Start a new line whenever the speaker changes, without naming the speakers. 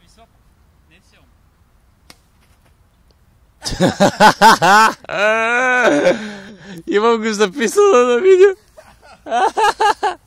високо. Не силно.
Имам го записано на видео.